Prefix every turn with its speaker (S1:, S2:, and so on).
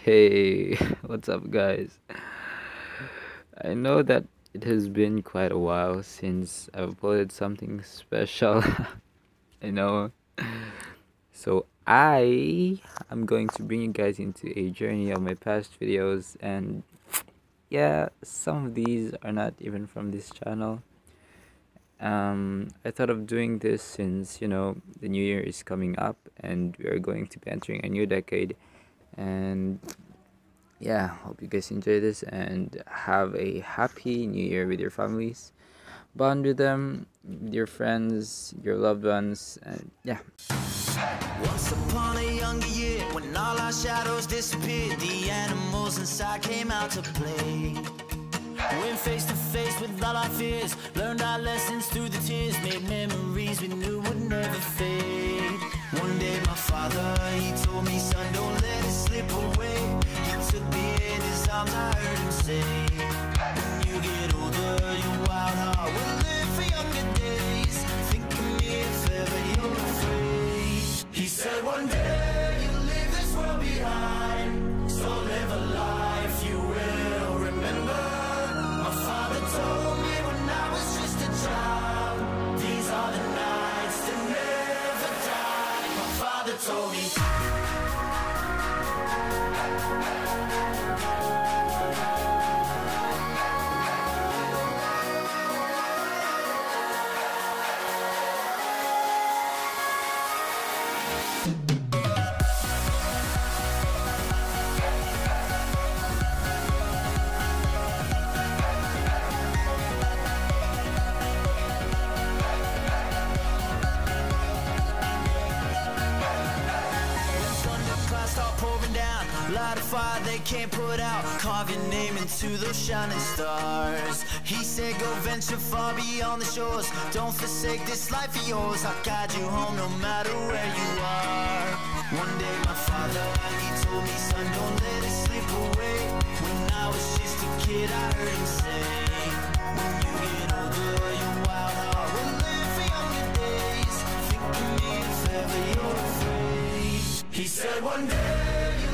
S1: Hey, what's up, guys? I know that it has been quite a while since I've uploaded something special. I know. So I am going to bring you guys into a journey of my past videos, and yeah, some of these are not even from this channel. I thought of doing this since the new year is coming up and we are going to be entering a new decade, and yeah, hope you guys enjoy this and have a happy new year with your families. Bond with them, with your friends, your loved ones, and yeah.
S2: Once upon a younger year, when all our shadows disappeared, the animals inside came out to play. Went face to face with all our fears, learned our lessons through the tears, made memories we knew would never fade. One day my father, he told me, son, don't let it slip away. He took me in his arms, I heard him say, when you get older, your wild heart will live for younger days. Think of me if ever you're afraid. He said one day you'll leave this world behind, so live a life you will remember. My father told me when I was just a child, these are the nights that never die. My father told me. Start pouring down, light a fire they can't put out, carve your name into those shining stars. He said go venture far beyond the shores, don't forsake this life of yours, I'll guide you home no matter where you are. One day my father, he told me, son, don't let it slip away. When I was just a kid I heard him say, when you get older your wild heart will live for younger days. Think of me if ever you're afraid. He said one day